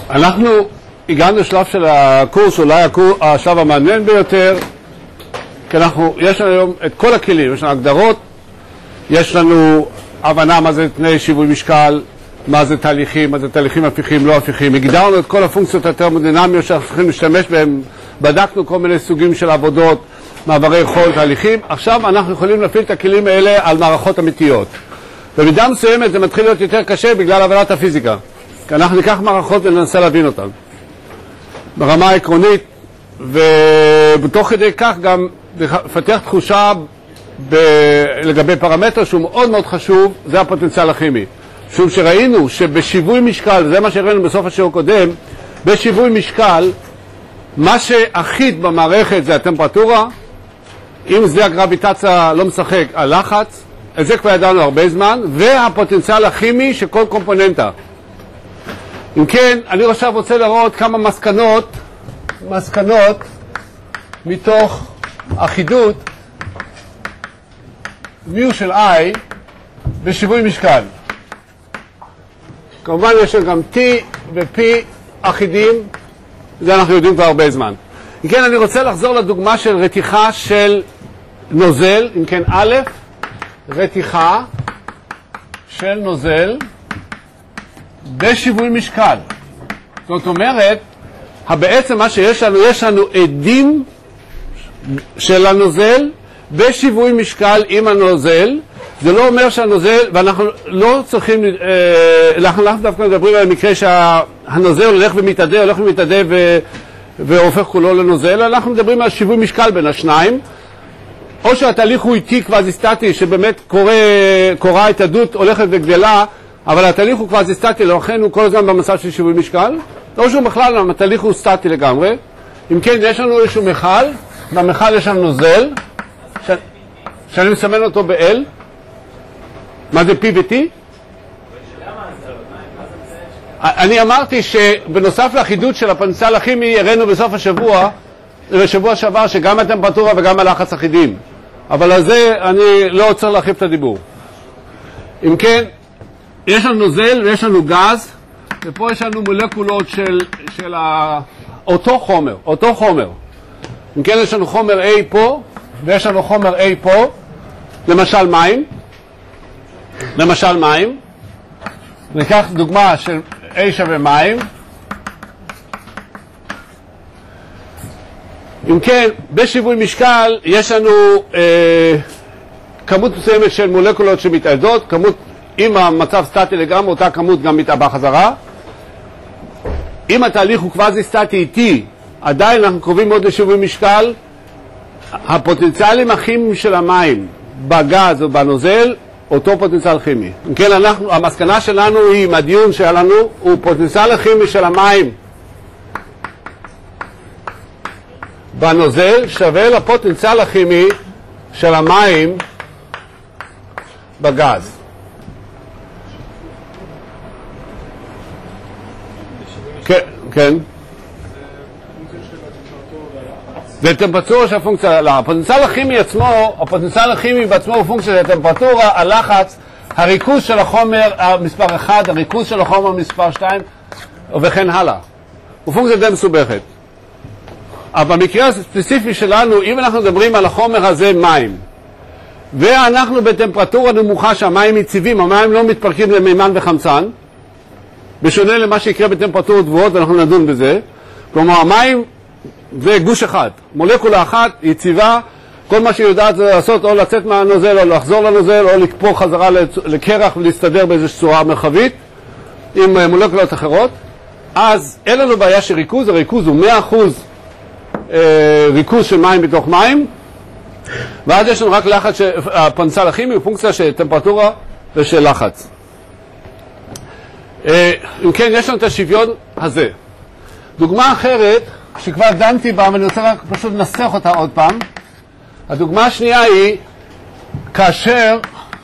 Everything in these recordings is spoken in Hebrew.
אנחנו הגענו לשלב של הקורס, אולי השלב המעניין ביותר, כי יש לנו היום את כל הכלים, יש לנו הגדרות, יש לנו הבנה מה זה תנאי שיווי משקל, מה זה תהליכים הפיכים, לא הפיכים, הגדרנו את כל הפונקציות הטרמודינמיות שאנחנו צריכים להשתמש בהן, בדקנו כל מיני סוגים של עבודות, מעברי חול, תהליכים, עכשיו אנחנו יכולים להפעיל את הכלים האלה על מערכות אמיתיות. במידה מסוימת זה מתחיל להיות יותר קשה בגלל הבנת הפיזיקה, כי אנחנו ניקח מערכות וננסה להבין אותן ברמה העקרונית, ובתוך כדי כך גם לפתח תחושה לגבי פרמטר שהוא מאוד מאוד חשוב, זה הפוטנציאל הכימי. משום שראינו שבשיווי משקל, זה מה שראינו בסוף השיעור קודם, בשיווי משקל מה שאחיד במערכת זה הטמפרטורה, אם שדה הגרביטציה לא משחק, הלחץ, את זה כבר ידענו הרבה זמן, והפוטנציאל הכימי של כל קומפוננטה. אם כן, אני עכשיו רוצה לראות כמה מסקנות מתוך אחידות מיו של I בשיווי משקל. כמובן יש גם T ו-P אחידים, זה אנחנו יודעים כבר הרבה זמן. אם כן, אני רוצה לחזור לדוגמה של רתיחה של נוזל. אם כן, א', רתיחה של נוזל בשיווי משקל. זאת אומרת, בעצם מה שיש לנו, יש לנו עדים של הנוזל בשיווי משקל עם הנוזל. זה לא אומר שהנוזל, ואנחנו לא צריכים, אנחנו דווקא מדברים על מקרה שהנוזל הולך ומתאדה והופך כולו לנוזל, אנחנו מדברים על שיווי משקל בין השניים, או שהתהליך הוא איטי קוואזיסטטי, שבאמת קורה התאדות הולכת וגדלה, אבל התהליך הוא קוואזיסטטי, לכן הוא כל הזמן במצב של שיווי משקל, או שהוא בכלל, התהליך הוא סטטי לגמרי. אם כן, יש לנו איזשהו מכל, במכל יש לנו נוזל, שאני מסמן אותו ב-L, מה זה P ו-T? אני אמרתי שבנוסף לאחידות של הפוטנציאל הכימי, הראינו בסוף בשבוע שעבר, שגם הטמפרטורה וגם הלחץ אחידים. אבל על זה אני לא צריך להרחיב את הדיבור. אם כן, יש לנו נוזל ויש לנו גז, ופה יש לנו מולקולות של אותו חומר. אם כן, יש לנו חומר A פה, ויש לנו חומר A פה, למשל מים. ניקח דוגמה של A שווה מים. אם כן, בשיווי משקל יש לנו כמות מסוימת של מולקולות שמתאדות, כמות, אם המצב סטטי לגמרי, אותה כמות גם מתאבה חזרה. אם התהליך הוא קוואזי סטטי איטי, עדיין אנחנו קרובים מאוד לשיווי משקל. הפוטנציאלים הכימיים של המים בגז או בנוזל, אותו פוטנציאל כימי. אם כן, המסקנה שלנו היא, מהדיון שהיה לנו, הוא פוטנציאל הכימי של המים בנוזל שווה לפוטנציאל הכימי של המים בגז. כן. זה טמפרטורה של הפונקציה, הפוטנציאל הכימי עצמו, הפוטנציאל הכימי בעצמו הוא פונקציה של הטמפרטורה, הלחץ, הריכוז של החומר מספר 1, הריכוז של החומר מספר 2, וכן הלאה. הוא פונקציה די מסובכת. אבל במקרה הספציפי שלנו, אם אנחנו מדברים על החומר הזה מים, ואנחנו בטמפרטורה נמוכה שהמים יציבים, המים לא מתפרקים למימן וחמצן, בשונה למה שיקרה בטמפרטורות גבוהות, ואנחנו נדון בזה. כלומר, המים זה גוש אחד, מולקולה אחת, יציבה, כל מה שהיא יודעת זה לעשות או לצאת מהנוזל או לחזור לנוזל או לקפוא חזרה לקרח ולהסתדר באיזושהי צורה מרחבית עם מולקולות אחרות. אז אין לנו בעיה של ריכוז, הריכוז הוא 100% ריכוז של מים בתוך מים, ואז יש לנו רק לחץ, הפוטנציאל הכימי הוא פונקציה של טמפרטורה ושל לחץ. אם כן, יש לנו את השוויון הזה. דוגמה אחרת שכבר דנתי בה, ואני רוצה רק פשוט לנסח אותה עוד פעם. הדוגמה השנייה היא כאשר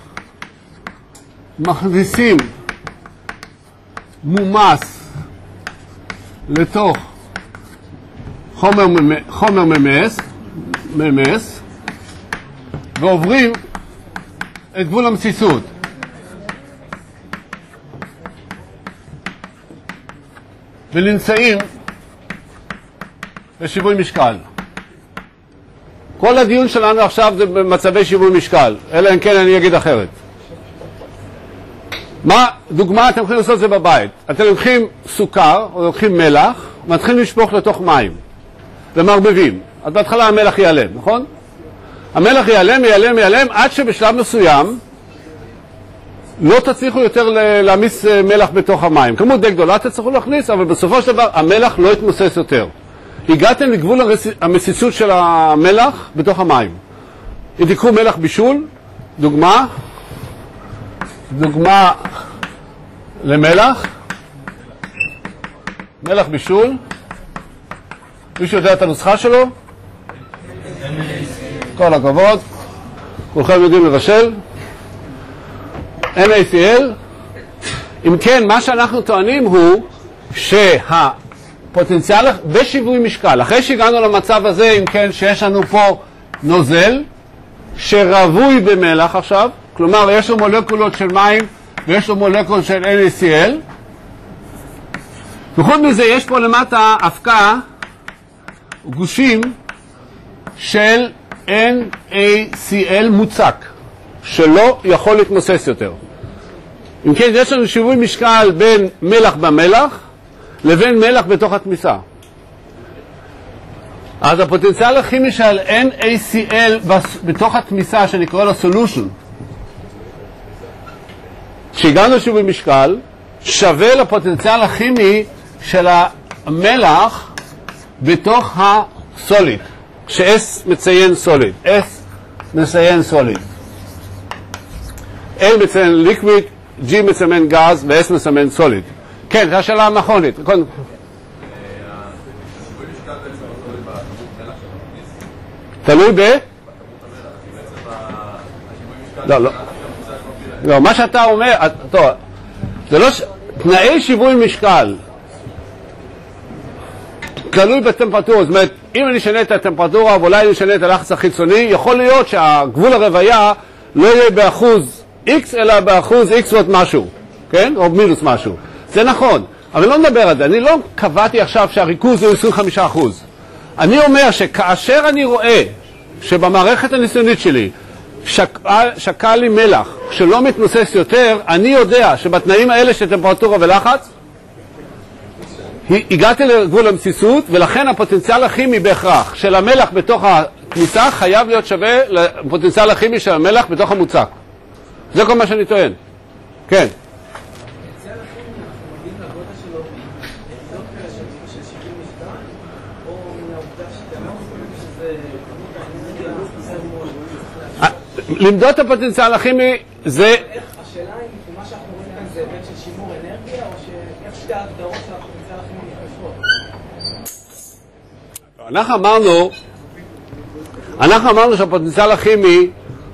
מכניסים מומס לתוך חומר ממס ועוברים את גבול המסיסות. ונמצאים בשיווי משקל. כל הדיון שלנו עכשיו זה במצבי שיווי משקל, אלא אם כן אני אגיד אחרת. דוגמה, אתם יכולים לעשות את זה בבית. אתם לוקחים סוכר או לוקחים מלח, מתחילים לשפוך לתוך מים ומערבבים. אז בהתחלה המלח ייעלם, נכון? המלח ייעלם עד שבשלב מסוים לא תצליחו יותר להמיס מלח בתוך המים. כמות די גדולה תצטרכו להכניס, אבל בסופו של דבר המלח לא יתמוסס יותר. הגעתם לגבול המסיסות של המלח בתוך המים. אם תיקחו מלח בישול, דוגמה למלח, מלח בישול, מישהו יודע את הנוסחה שלו? כל הכבוד, כולכם יודעים לבשל. NaCl. אם כן, מה שאנחנו טוענים הוא שהפוטנציאל בשיווי משקל, אחרי שהגענו למצב הזה, אם כן, שיש לנו פה נוזל שרווי במלח עכשיו, כלומר יש לו מולקולות של מים ויש לו מולקולות של NaCl, וחוץ מזה יש פה למטה אבקה גושים של NaCl מוצק שלא יכול להתמוסס יותר. אם כן, יש לנו שיווי משקל בין מלח במלח לבין מלח בתוך התמיסה. אז הפוטנציאל הכימי של NaCl בתוך התמיסה, שנקרא לו solution, כשהגענו לשיווי משקל, שווה לפוטנציאל הכימי של המלח בתוך הסוליד, ש-S מציין סוליד, S מציין סוליד, L מציין ליקוויד, G מציין גז ו-S מציין סוליד. כן, זו השאלה הנכונית. תלוי ב? לא, מה שאתה אומר, טוב, זה לא תנאי שיווי משקל תלוי בטמפרטורה. זאת אומרת, אם אני אשנה את הטמפרטורה ואולי אני אשנה את הלחץ החיצוני, יכול להיות שהגבול הרוויה לא יהיה באחוז X אלא באחוז X ועוד משהו, כן? או מינוס משהו. זה נכון, אבל לא נדבר על זה. אני לא קבעתי עכשיו שהריכוז הוא 25%. אני אומר שכאשר אני רואה שבמערכת הניסיונית שלי שקל לי מלח שלא מתנוסס יותר, אני יודע שבתנאים האלה של טמפרטורה ולחץ הגעתי לגבול המסיסות, ולכן הפוטנציאל הכימי בהכרח של המלח בתוך התמיסה חייב להיות שווה לפוטנציאל הכימי של המלח בתוך המוצק. זה כל מה שאני טוען. כן. למדוד את הפוטנציאל הכימי זה... השאלה היא, מה שאנחנו רואים כאן זה היבט של שימור אנרגיה, או שאיך שתי ההגדרות של הפוטנציאל הכימי נכנסות? אנחנו אמרנו שהפוטנציאל הכימי...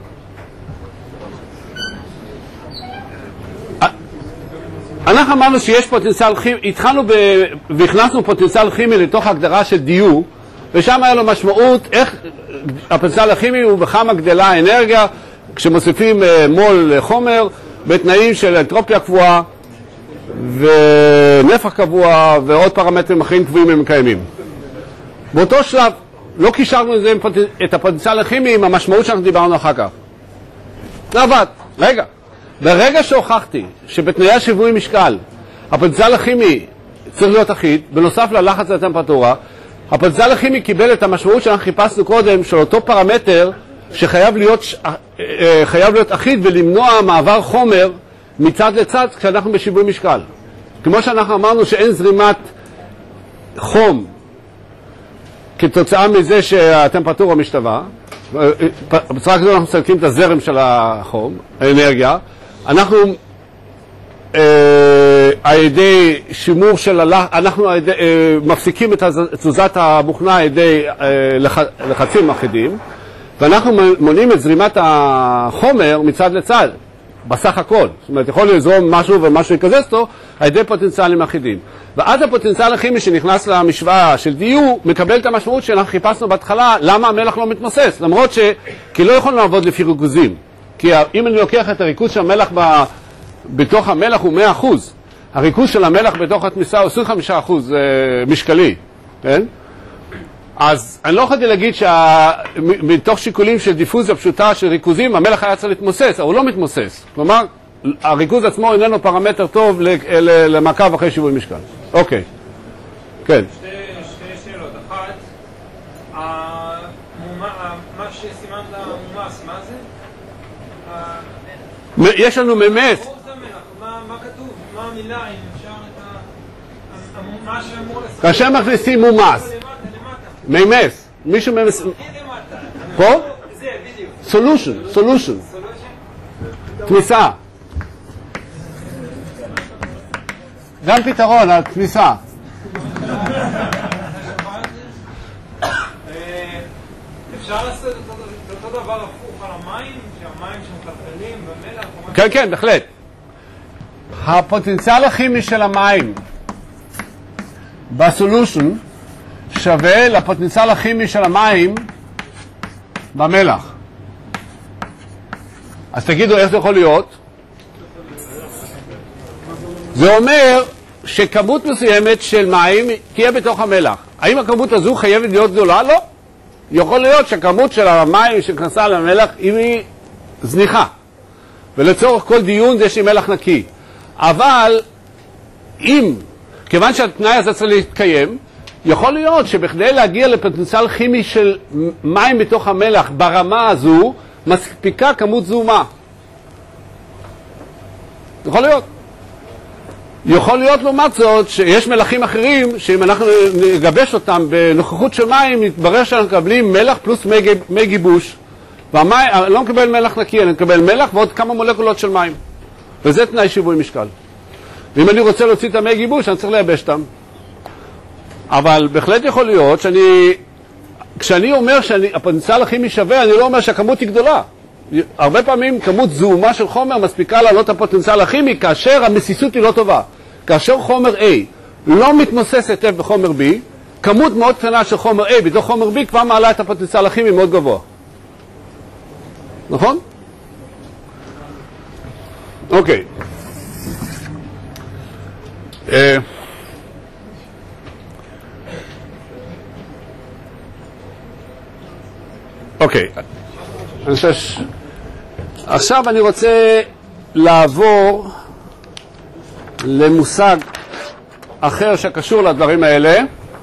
אנחנו אמרנו שיש פוטנציאל כימי, התחלנו והכנסנו פוטנציאל כימי לתוך הגדרה של דיו, ושם היה לו משמעות איך הפוטנציאל הכימי הוא בכמה גדלה האנרגיה כשמוסיפים מול חומר בתנאים של אנטרופיה קבועה ונפח קבוע ועוד פרמטרים אחרים קבועים הם קיימים. באותו שלב לא קישרנו את הפוטנציאל הכימי עם המשמעות שאנחנו דיברנו אחר כך. זה עבד. רגע. ברגע שהוכחתי שבתנאי השיווי משקל הפוטנציאל הכימי צריך להיות אחיד, בנוסף ללחץ ולטמפרטורה, הפוטנציאל הכימי קיבל את המשמעות שאנחנו חיפשנו קודם של אותו פרמטר שחייב להיות אחיד ולמנוע מעבר חומר מצד לצד כשאנחנו בשיווי משקל. כמו שאנחנו אמרנו שאין זרימת חום כתוצאה מזה שהטמפרטורה משתווה, בצורה כזו אנחנו מסלקים את הזרם של החום, האנרגיה, אנחנו על ידי שימור של אנחנו מפסיקים את תזוזת המוכנע על ידי לחצים אחידים, ואנחנו מונעים את זרימת החומר מצד לצד, בסך הכל. זאת אומרת, יכול לזרום משהו ומשהו יקזז אותו על ידי פוטנציאלים אחידים. ואז הפוטנציאל הכימי שנכנס למשוואה של דיו מקבל את המשמעות שאנחנו חיפשנו בהתחלה, למה המלח לא מתמוסס. למרות כי לא יכולנו לעבוד לפי ריכוזים. כי אם אני לוקח את הריכוז של המלח בתוך המלח הוא 100%, הריכוז של המלח בתוך התמיסה הוא 25% משקלי, כן? אז אני לא יכולתי להגיד שמתוך שיקולים של דיפוזיה פשוטה של ריכוזים, המלח היה צריך להתמוסס, אבל הוא לא מתמוסס. כלומר, הריכוז עצמו איננו פרמטר טוב למעקב אחרי שיווי משקל. אוקיי. כן. שתי שאלות. אחת, מה שסימנת מומס, מה זה? יש לנו ממס. מה כתוב? מה המילה, אם אפשר את מה שאמור לספר? כאשר מכניסים מומס. ממס. מישהו ממס. פה? זה, בדיוק. סולושן. תמיסה. גם פתרון, התמיסה. אפשר לעשות אותו דבר הפוך על המים, שהמים שמחלחלים במלח? כן, כן, בהחלט. הפוטנציאל הכימי של המים בסולושן שווה לפוטנציאל הכימי של המים במלח. אז תגידו איך זה יכול להיות? זה אומר שכמות מסוימת של מים תהיה בתוך המלח. האם הכמות הזו חייבת להיות גדולה? לא. יכול להיות שהכמות של המים שנכנסה למלח היא זניחה. ולצורך כל דיון זה שהיא מלח נקי. אבל כיוון שהתנאי הזה צריך להתקיים, יכול להיות שבכדי להגיע לפוטנציאל כימי של מים בתוך המלח ברמה הזו, מספיקה כמות זעומה. יכול להיות לעומת זאת שיש מלחים אחרים שאם אנחנו נגבש אותם בנוכחות של מים, יתברר שאנחנו מקבלים מלח פלוס מי גיבוש. אני לא מקבל מלח נקי, אני מקבל מלח ועוד כמה מולקולות של מים. וזה תנאי שיווי משקל. ואם אני רוצה להוציא את המי גיבוש, אני צריך לייבש אותם. אבל בהחלט יכול להיות כשאני אומר שהפוטנציאל הכימי שווה, אני לא אומר שהכמות היא גדולה. הרבה פעמים כמות זעומה של חומר מספיקה לעלות הפוטנציאל הכימי כאשר המסיסות היא לא טובה. כאשר חומר A לא מתמוסס היטב בחומר B, כמות מאוד קטנה של חומר A בתוך חומר B כבר מעלה את הפוטנציאל הכימי מאוד גבוה. נכון? אוקיי. אוקיי. עכשיו אני רוצה לעבור למושג אחר שקשור לדברים האלה,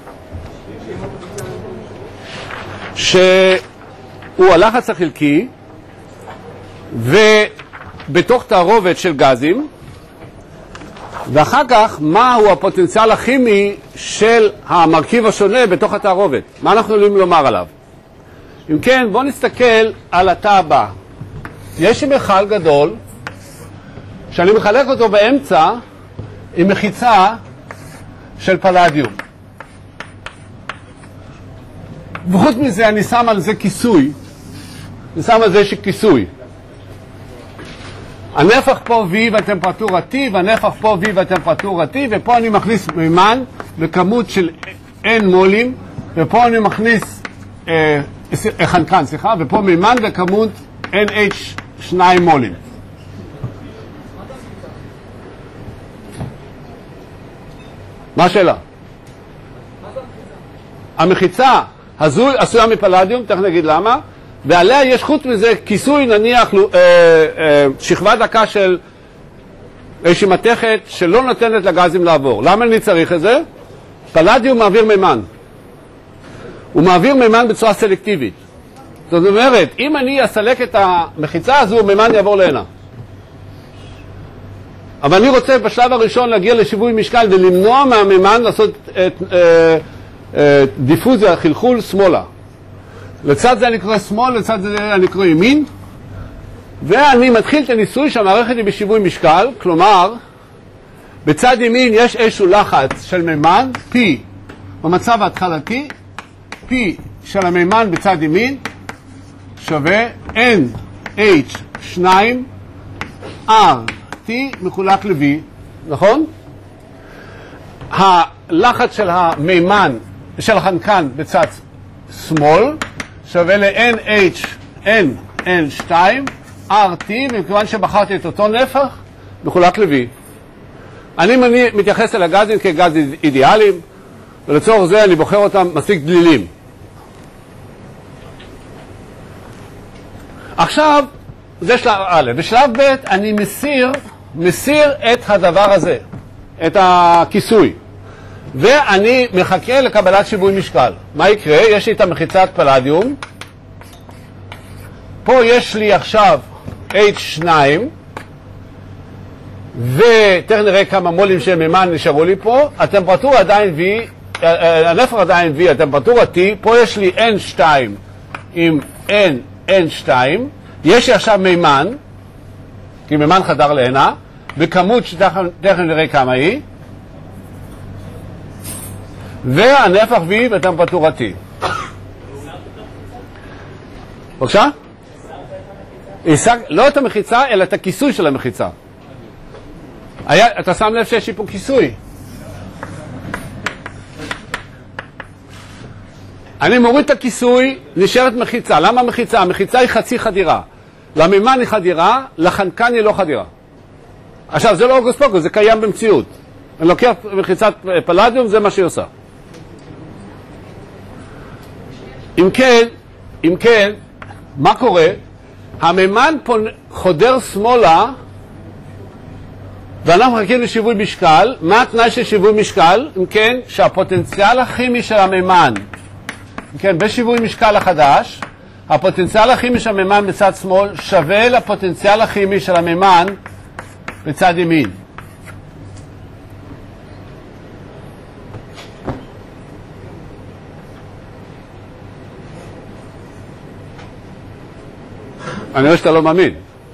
שהוא הלחץ החלקי ובתוך תערובת של גזים, ואחר כך מהו הפוטנציאל הכימי של המרכיב השונה בתוך התערובת. מה אנחנו יכולים לומר עליו? אם כן, בואו נסתכל על התא הבא. יש לי מכל גדול שאני מחלק אותו באמצע עם מחיצה של פלדיום. וחוץ מזה אני שם על זה כיסוי. אני שם על זה כיסוי. הנפח פה V והטמפרטורה T, והנפח פה V והטמפרטורה T, ופה אני מכניס מימן בכמות של N מולים, ופה אני מכניס חנקן, ופה מימן בכמות NH2 מולים. מה השאלה? המחיצה הזו עשויה מפלדיום, תכף נגיד למה, ועליה יש חוץ מזה כיסוי, נניח שכבה דקה של איזושהי מתכת שלא נותנת לגזים לעבור. למה אני צריך את זה? פלדיום מעביר מימן. הוא מעביר מימן בצורה סלקטיבית. זאת אומרת, אם אני אסלק את המחיצה הזו, מימן יעבור להנה. אבל אני רוצה בשלב הראשון להגיע לשיווי משקל ולמנוע מהמימן לעשות דיפוזיה, חלחול שמאלה. לצד זה אני קורא שמאל, לצד זה אני קורא ימין, ואני מתחיל את הניסוי שהמערכת היא בשיווי משקל, כלומר, בצד ימין יש איזשהו לחץ של מימן, P במצב ההתחלתי, P של המימן בצד ימין שווה NH2 RT מחולק ל-V, נכון? הלחץ של המימן, של החנקן בצד שמאל, שווה ל-NH2 RT, ומכיוון שבחרתי את אותו נפח, מחולק ל-V. אני מתייחס אל הגזים כגז אידיאליים, ולצורך זה אני בוחר אותם מספיק דלילים. עכשיו, זה שלב א'. בשלב ב' אני מסיר את הדבר הזה, את הכיסוי. ואני מחכה לקבלת שיווי משקל. מה יקרה? יש לי את המחיצת פלדיום. פה יש לי עכשיו H2, ותכף נראה כמה מולים של מימן נשארו לי פה. הטמפרטורה עדיין V, הנפח עדיין V, הטמפרטורה T. פה יש לי N2 עם N2. יש לי עכשיו מימן, כי מימן חדר להנה, בכמות שתכף נראה כמה היא. והנפח V בטמפרטורה T. בבקשה? לא את המחיצה, אלא את הכיסוי של המחיצה. אתה שם לב שיש לי פה כיסוי. אני מוריד את הכיסוי, נשארת מחיצה. למה מחיצה? המחיצה היא חצי חדירה. למימן היא חדירה, לחנקן היא לא חדירה. עכשיו, זה לא הוקוס פוקוס, זה קיים במציאות. אני לוקח מחיצת פלדיום, זה מה שהיא עושה. אם כן, מה קורה? המימן חודר שמאלה, ואנחנו מחכים לשיווי משקל. מה התנאי של שיווי משקל? אם כן, שהפוטנציאל הכימי של המימן, כן, בשיווי משקל החדש, הפוטנציאל הכימי של המימן בצד שמאל שווה לפוטנציאל הכימי של המימן בצד ימין. אני רואה שאתה לא מאמין.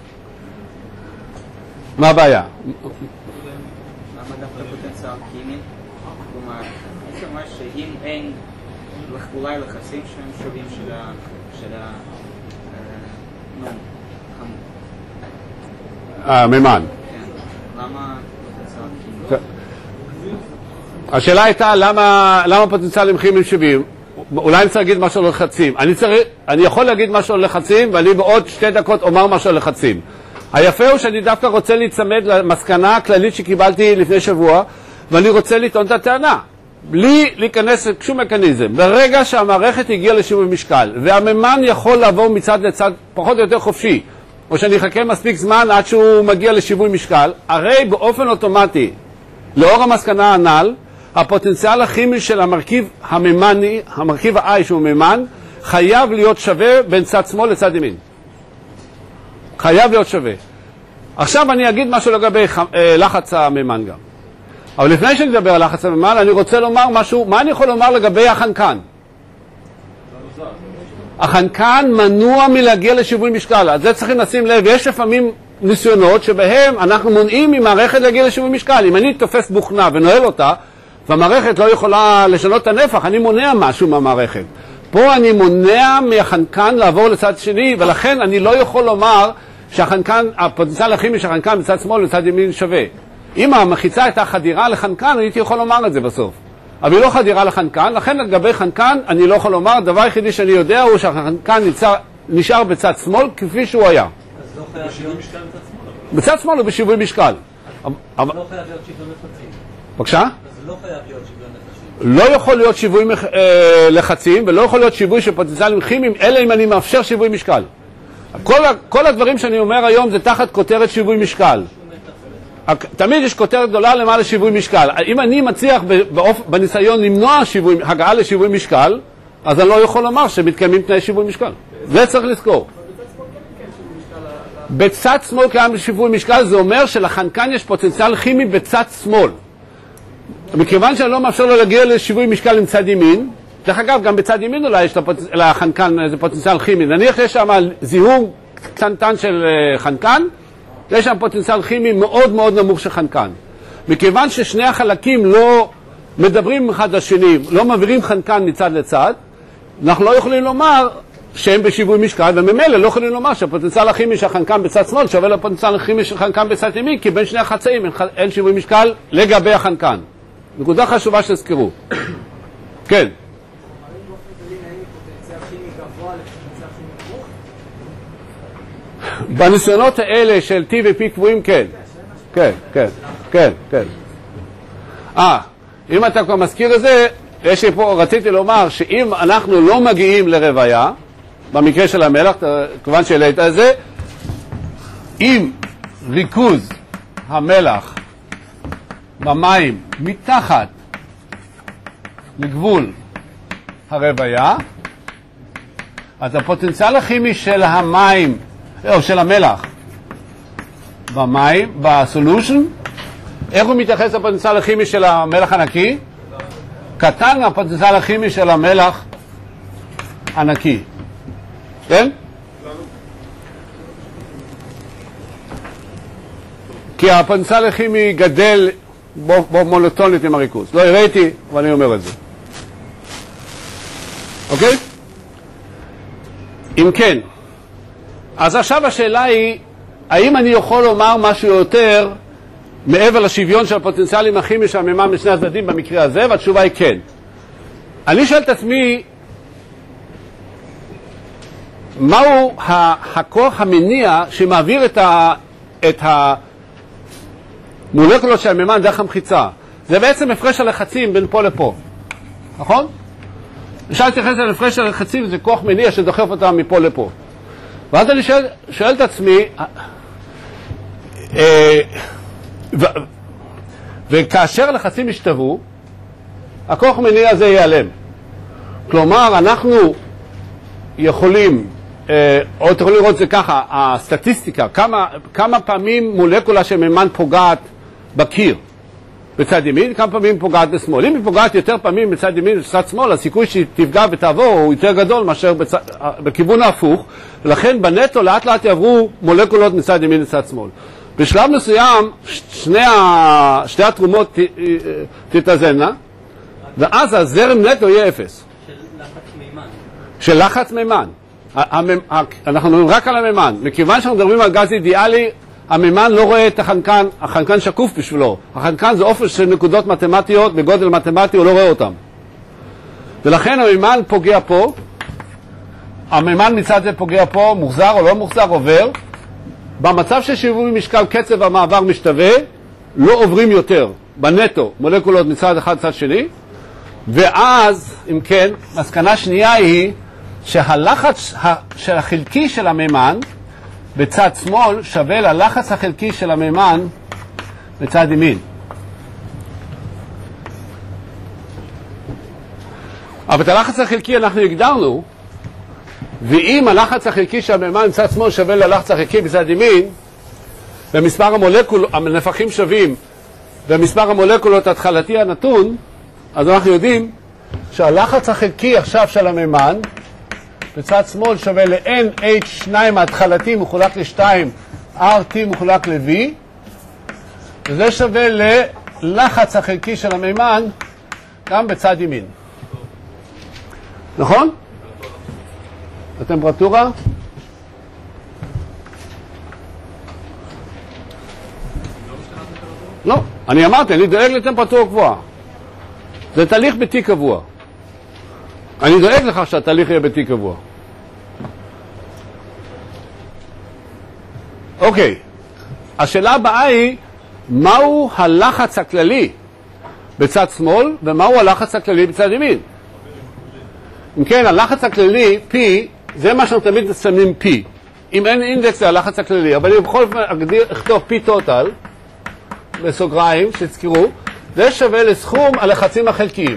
מה הבעיה? למה דווקא פוטנציאל כימי? כלומר, הייתי אומר שאם אין אולי לחצים שהם שווים של המימן. כן. למה פוטנציאל כימי? השאלה הייתה למה פוטנציאלים כימיים שווים. אולי אני צריך להגיד משהו על לחצים. אני יכול להגיד משהו על לחצים, ואני בעוד 2 דקות אומר משהו על לחצים. היפה הוא שאני דווקא רוצה להצמד למסקנה הכללית שקיבלתי לפני שבוע, ואני רוצה לטעון את הטענה. בלי להיכנס לשום מקניזם. ברגע שהמערכת הגיעה לשיווי משקל, והמימן יכול לעבור מצד לצד פחות או יותר חופשי, או שאני אחכה מספיק זמן עד שהוא מגיע לשיווי משקל, הרי באופן אוטומטי, לאור המסקנה הנ"ל, הפוטנציאל הכימי של המרכיב המימני, המרכיב ה-I שהוא מימן, חייב להיות שווה בין צד שמאל לצד ימין. חייב להיות שווה. עכשיו אני אגיד משהו לגבי לחץ המימן גם. אבל לפני שאני אדבר על לחץ המימן, אני רוצה לומר משהו, מה אני יכול לומר לגבי החנקן? החנקן מנוע מלהגיע לשיווי משקל. אז זה צריכים לשים לב, יש לפעמים ניסיונות שבהם אנחנו מונעים ממערכת להגיע לשיווי משקל. אם אני תופס בוכנה ונועל אותה, והמערכת לא יכולה לשנות את הנפח, אני מונע משהו מהמערכת. פה אני מונע מהחנקן לעבור לצד שני, ולכן אני לא יכול לומר שהחנקן, הפוטנציאל הכימי של החנקן בצד שמאל ולצד ימין שווה. אם המחיצה הייתה חדירה לחנקן, הייתי יכול לומר את זה בסוף. אבל היא לא חדירה לחנקן, לכן לגבי חנקן אני לא יכול לומר, הדבר היחידי שאני יודע הוא שהחנקן נשאר בצד שמאל כפי שהוא היה. אז לא חייב להיות משקל בצד שמאל? בצד שמאל הוא בשיווי משקל. לא חייב להיות שיווי לחצים. בבקשה? אז לא חייב להיות שיווי לחצים. לא יכול להיות שיווי לחצים, ולא יכול להיות שיווי של פוטנציאלים כימיים, אלא אם אני מאפשר שיווי משקל. כל הדברים שאני אומר היום זה תחת כותרת שיווי משקל. תמיד יש כותרת גדולה למעלה שיווי משקל. אם אני מצליח בניסיון למנוע הגעה לשיווי משקל, אז אני לא יכול לומר שמתקיימים תנאי שיווי משקל. זה צריך לזכור. בצד שמאל קיים שיווי משקל, זה אומר שלחנקן יש פוטנציאל כימי בצד שמאל. מכיוון שאני לא מאפשר לו להגיע לשיווי משקל עם צד ימין, דרך אגב, גם בצד ימין אולי יש לחנקן איזה פוטנציאל כימי. נניח יש שם זיהום קטנטן של חנקן, יש שם פוטנציאל כימי מאוד מאוד נמוך של חנקן. מכיוון ששני החלקים לא מדברים אחד לשני, לא מעבירים חנקן מצד לצד, אנחנו לא יכולים לומר שהם בשיווי משקל, וממילא לא יכולים לומר שהפוטנציאל הכימי של החנקן בצד שמאל שווה לפוטנציאל הכימי של חנקן בצד ימין, כי בין שני החצאים אין שיווי משקל לגבי החנקן. נקודה חשובה שתזכרו. כן. בניסיונות האלה של T ו-P קבועים, כן. כן, כן, כן, כן. אם אתה כבר מזכיר את זה, רציתי לומר שאם אנחנו לא מגיעים לרוויה, במקרה של המלח, כיוון שהעלית את זה, אם ריכוז המלח במים מתחת לגבול הרוויה, אז הפוטנציאל הכימי של המים, או של המלח במים, בסולושן, איך הוא מתייחס לפוטנציאל הכימי של המלח הנקי? קטן מהפוטנציאל הכימי של המלח הנקי. כן? כי הפוטנציאל הכימי גדל מונוטונית עם הריכוז. לא הראיתי, אבל אני אומר את זה. אוקיי? אם כן, אז עכשיו השאלה היא, האם אני יכול לומר משהו יותר מעבר לשוויון של הפוטנציאלים הכימיים של המימן משני הצדדים במקרה הזה? והתשובה היא כן. אני שואל את עצמי, מהו הכוח המניע שמעביר את המולקולות של המימן דרך המחיצה? זה בעצם הפרש הלחצים בין פה לפה, נכון? אפשר להתייחס להפרש הלחצים, זה כוח מניע שדוחף אותם מפה לפה. ואז אני שואל את עצמי, וכאשר הלחצים ישתוו, הכוח המניע הזה ייעלם. כלומר, אנחנו יכולים, או אתם יכולים לראות את זה ככה, הסטטיסטיקה, כמה פעמים מולקולה של מימן פוגעת בקיר בצד ימין, כמה פעמים פוגעת בשמאל. אם היא פוגעת יותר פעמים בצד ימין ובצד שמאל, הסיכוי שהיא תפגע ותעבור הוא יותר גדול מאשר בכיוון ההפוך, ולכן בנטו לאט לאט יעברו מולקולות מצד ימין לצד שמאל. בשלב מסוים שתי התרומות תתאזנה, ואז הזרם נטו יהיה אפס. של לחץ מימן. אנחנו מדברים רק על המימן. מכיוון שאנחנו מדברים על גז אידיאלי, המימן לא רואה את החנקן, החנקן שקוף בשבילו. החנקן זה אופן של נקודות מתמטיות, בגודל מתמטי הוא לא רואה אותם. ולכן המימן פוגע פה, המימן מצד זה פוגע פה, מוחזר או לא מוחזר, עובר. במצב של שיווי משקל קצב המעבר משתווה, לא עוברים יותר בנטו מולקולות מצד אחד לצד שני, ואז, אם כן, מסקנה שנייה היא שהלחץ של החלקי של המימן בצד שמאל שווה ללחץ החלקי של המימן בצד ימין. אבל את הלחץ החלקי אנחנו הגדרנו, ואם הלחץ החלקי של המימן בצד שמאל שווה ללחץ החלקי בצד ימין, ומספר הנפחים שווים, ומספר המולקולות התחלתי הנתון, אז אנחנו יודעים שהלחץ החלקי עכשיו של המימן בצד שמאל שווה ל-NH2 ההתחלתי מחולק ל-2 RT מחולק ל-V, וזה שווה ללחץ החלקי של המימן גם בצד ימין. נכון? הטמפרטורה? לא, אני אמרתי, אני דואג לטמפרטורה גבוהה. זה תהליך ב-T קבוע. אני דואג לך שהתהליך יהיה ב-T קבוע. אוקיי, השאלה הבאה היא, מהו הלחץ הכללי בצד שמאל, ומהו הלחץ הכללי בצד ימין? אם כן, הלחץ הכללי, P, זה מה שאנחנו תמיד שמים P. אם אין אינדקס זה הלחץ הכללי, אבל אני בכל אופן אכתוב P total, בסוגריים, שתזכרו, זה שווה לסכום הלחצים החלקיים.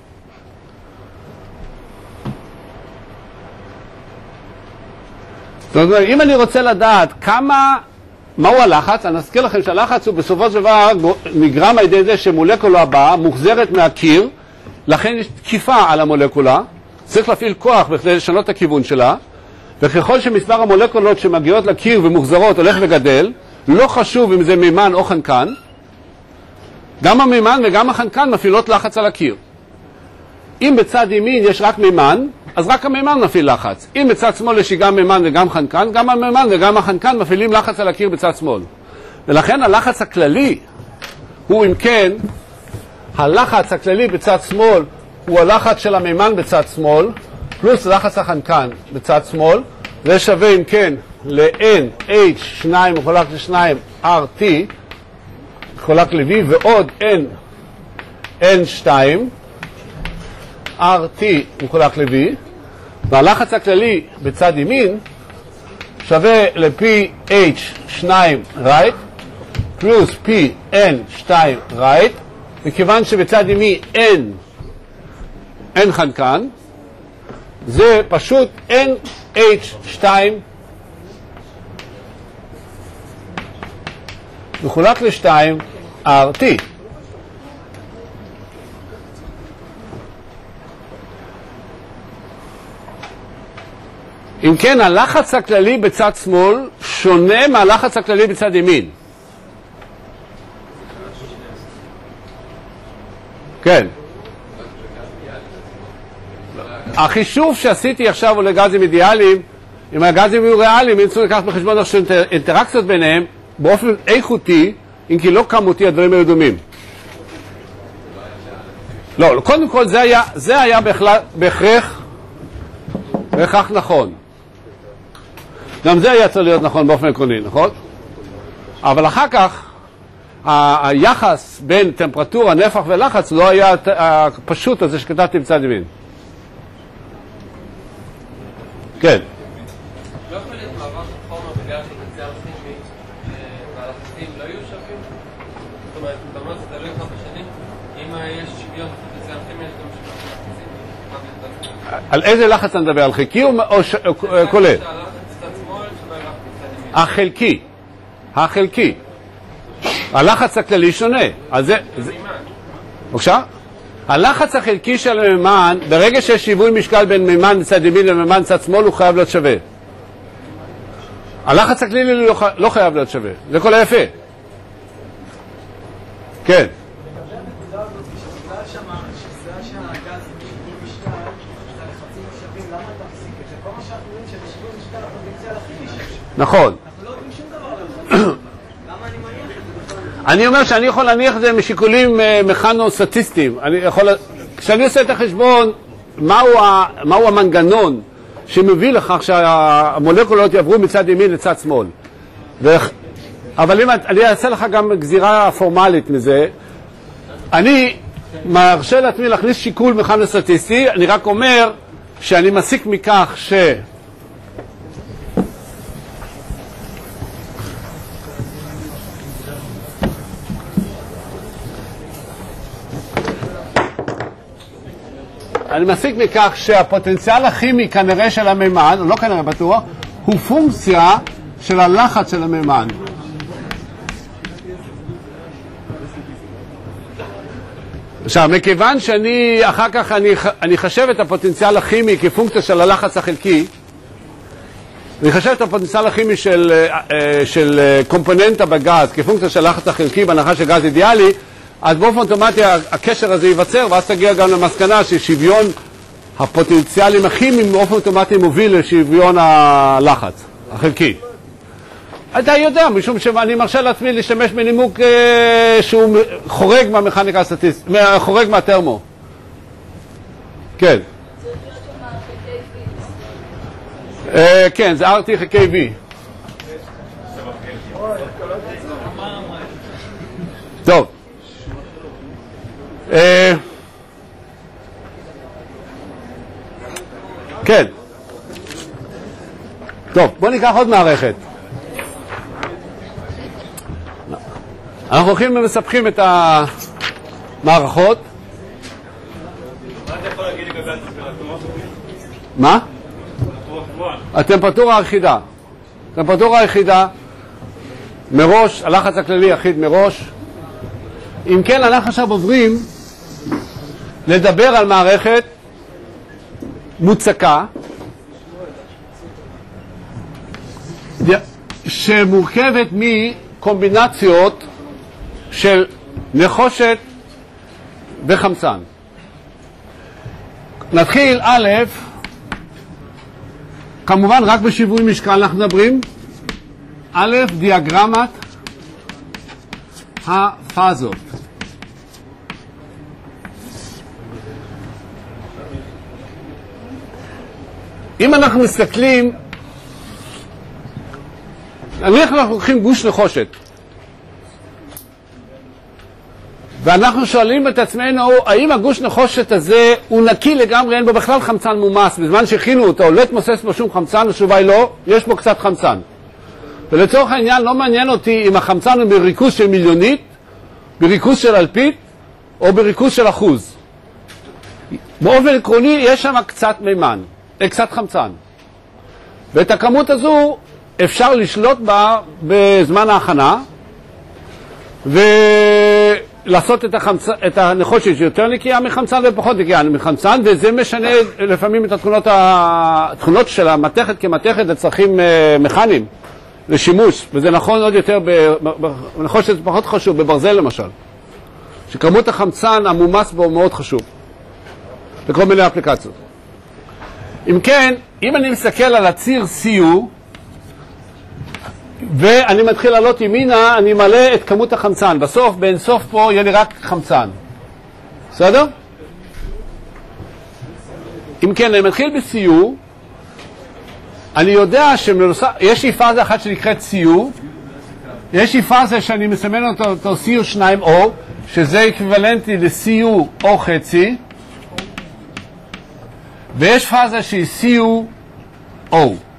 זאת אומרת, אם אני רוצה לדעת מהו הלחץ, אני אזכיר לכם שהלחץ הוא בסופו של דבר נגרם על ידי זה שמולקולה הבאה מוחזרת מהקיר, לכן יש תקיפה על המולקולה, צריך להפעיל כוח בכדי לשנות את הכיוון שלה, וככל שמספר המולקולות שמגיעות לקיר ומוחזרות הולך וגדל, לא חשוב אם זה מימן או חנקן, גם המימן וגם החנקן מפעילות לחץ על הקיר. אם בצד ימין יש רק מימן, אז רק המימן מפעיל לחץ. אם בצד שמאל יש גם מימן וגם חנקן, גם המימן וגם החנקן מפעילים לחץ על הקיר בצד שמאל. ולכן הלחץ הכללי הוא, אם כן, הלחץ הכללי בצד שמאל הוא הלחץ של המימן בצד שמאל, פלוס לחץ החנקן בצד שמאל, זה שווה, אם כן, ל-NH2 מחולק ל-2 RT מחולק ל-V, ועוד N N2 RT מחולק ל-V, והלחץ הכללי בצד ימין שווה ל-PH2 right פלוס PN2 right, מכיוון שבצד ימין אין חנקן, זה פשוט NH2 מחולק ל-2 RT. אם כן, הלחץ הכללי בצד שמאל שונה מהלחץ הכללי בצד ימין. כן. החישוב שעשיתי עכשיו הוא לגזים אידיאליים. אם הגזים יהיו ריאליים, אם צריכים לקחת בחשבון אינטראקציות ביניהם באופן איכותי, אם כי לא כמותי, הדברים היו דומים. לא, קודם כל זה היה בהכרח נכון. גם זה היה צריך להיות נכון באופן עקרוני, נכון? אבל אחר כך היחס בין טמפרטורה, נפח ולחץ לא היה הפשוט הזה שכתבתי בצד ימין. כן. לא יכול להיות מעבר של חומר בגלל פוטנציאל כימי והלחצים לא יהיו שווים? זאת אומרת, אתה אומר, זה תלוי אחד בשני? אם יש שוויון בפוטנציאל כימי, יש גם שוויון בפוטנציאל. על איזה לחץ אתה מדבר? על חלקי או כולל? החלקי. החלקי. הלחץ הכללי שונה. בבקשה? הלחץ החלקי של המימן, ברגע שיש שיווי משקל בין מימן צד ימין למימן צד שמאל, הוא חייב להיות שווה. הלחץ הכללי לא חייב להיות שווה. זה כל היפה. כן. נכון. אני אומר שאני יכול להניח את זה משיקולים מכנו-סטטיסטיים. כשאני עושה את החשבון, מהו המנגנון שמביא לכך שהמולקולות יעברו מצד ימין לצד שמאל. אבל אם אני אעשה לך גם גזירה פורמלית מזה, אני מרשה לעצמי להכניס שיקול מכנו-סטטיסטי, אני רק אומר שאני מסיק מכך אני מסיק מכך שהפוטנציאל הכימי כנראה של המימן, או לא כנראה בטוח, הוא פונקציה של הלחץ של המימן. עכשיו, מכיוון שאני אחר כך אני חשב את הפוטנציאל הכימי כפונקציה של הלחץ החלקי, אני חשב את הפוטנציאל הכימי של קומפוננטה בגז כפונקציה של הלחץ החלקי בהנחה של גז אידיאלי, אז באופן אוטומטי הקשר הזה ייווצר, ואז תגיע גם למסקנה ששוויון הפוטנציאלים הכימיים באופן אוטומטי מוביל לשוויון הלחץ החלקי. אתה יודע, משום שאני מרשה לעצמי להשתמש בנימוק שהוא חורג מהמכניקה הסטטיסטית, חורג מהטרמו. כן. כן, זה RT חלקי V. טוב. כן. טוב, בוא ניקח עוד מערכת. אנחנו הולכים ומספחים את המערכות. מה אתה יכול להגיד לגבי הטמפרטורה? מה? הטמפרטורה היחידה. הטמפרטורה היחידה מראש, הלחץ הכללי אחיד מראש. אם כן, אנחנו עכשיו עוברים לדבר על מערכת מוצקה שמורכבת מקומבינציות של נחושת וחמצן. נתחיל א', כמובן רק בשיווי משקל אנחנו מדברים. א', דיאגרמת הפאזות. אם אנחנו מסתכלים, אנחנו לוקחים גוש נחושת. ואנחנו שואלים את עצמנו, האם הגוש נחושת הזה הוא נקי לגמרי, אין בו בכלל חמצן מומס, בזמן שהכינו אותו, לא התמוסס בו שום חמצן, התשובה היא לא, יש בו קצת חמצן. ולצורך העניין לא מעניין אותי אם החמצן הוא בריכוז של מיליונית, בריכוז של אלפית, או בריכוז של אחוז. באופן עקרוני יש שם קצת מימן, קצת חמצן. ואת הכמות הזו אפשר לשלוט בה בזמן ההכנה, ולעשות את הנחושת שיותר נקייה מחמצן ופחות נקייה מחמצן, וזה משנה לפעמים את התכונות של המתכת כמתכת לצרכים מכניים, לשימוש, וזה נכון עוד יותר בנחושת זה פחות חשוב, בברזל למשל, שכמות החמצן המומס בו מאוד חשוב, לכל מיני אפליקציות. אם כן, אם אני מסתכל על הציר CU, ואני מתחיל לעלות ימינה, אני מלא את כמות החמצן. בסוף, באינסוף פה, יהיה לי רק חמצן. בסדר? אם כן, אני מתחיל ב-CU, אני יודע שיש לי פאזה אחת שנקראת CU, יש לי פאזה שאני מסמן אותו CU2O, שזה אקוויוולנטי ל-CU או חצי, ויש פאזה שהיא CU-O.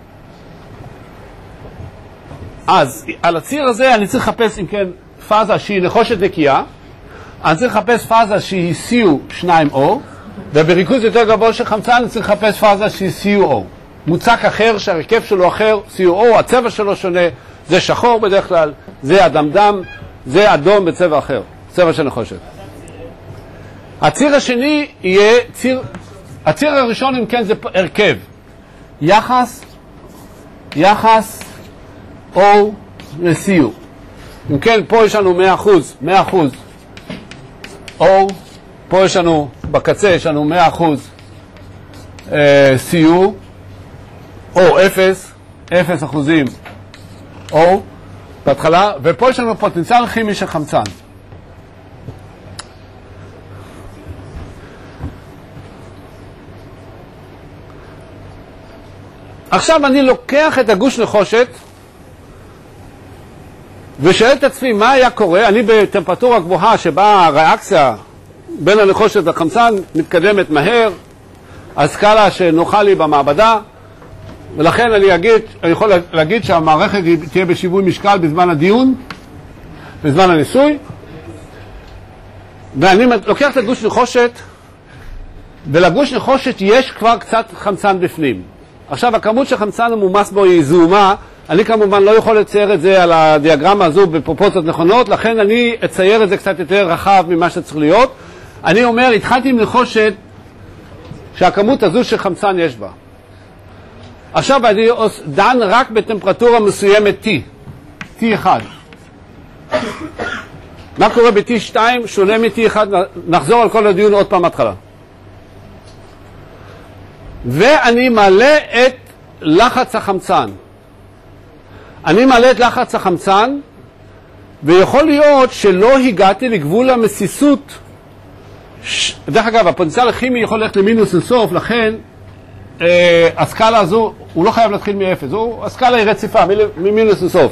אז על הציר הזה אני צריך לחפש, אם כן, פאזה שהיא נחושת נקייה, אני צריך לחפש פאזה שהיא CU2O, ובריכוז יותר גבוה של חמצן אני צריך לחפש פאזה שהיא CU-O. מוצק אחר שהרכב שלו אחר, CU-O, הצבע שלו שונה, זה שחור בדרך כלל, זה אדמדם, זה אדום בצבע אחר, צבע של נחושת. הציר השני יהיה הציר הראשון, אם כן, זה הרכב. יחס O ל-CU. אם כן, פה יש לנו 100%, O, פה יש לנו, בקצה יש לנו 100% CU, O 0% O, בהתחלה, ופה יש לנו פוטנציאל כימי של חמצן. עכשיו אני לוקח את הגוש נחושת ושואל את עצמי מה היה קורה, אני בטמפרטורה גבוהה שבה הריאקציה בין הנחושת לחמצן מתקדמת מהר, הסקאלה שנוחה לי במעבדה, ולכן אני יכול להגיד שהמערכת תהיה בשיווי משקל בזמן הדיון, בזמן הניסוי, ואני לוקח את הגוש נחושת, ולגוש נחושת יש כבר קצת חמצן בפנים. עכשיו, הכמות של חמצן המומס בו היא זעומה, אני כמובן לא יכול לצייר את זה על הדיאגרמה הזו בפרופורציות נכונות, לכן אני אצייר את זה קצת יותר רחב ממה שצריך להיות. אני אומר, התחלתי עם נחושת שהכמות הזו של חמצן יש בה. עכשיו אני דן רק בטמפרטורה מסוימת T1. מה קורה ב-T2 שונה מ-T1? נחזור על כל הדיון עוד פעם התחלה. ואני מעלה את לחץ החמצן. אני מעלה את לחץ החמצן, ויכול להיות שלא הגעתי לגבול המסיסות. דרך אגב, הפוטנציאל הכימי יכול ללכת למינוס אינסוף, לכן הסקאלה הזו, הוא לא חייב להתחיל מ-0, הסקאלה היא רציפה, ממינוס אינסוף.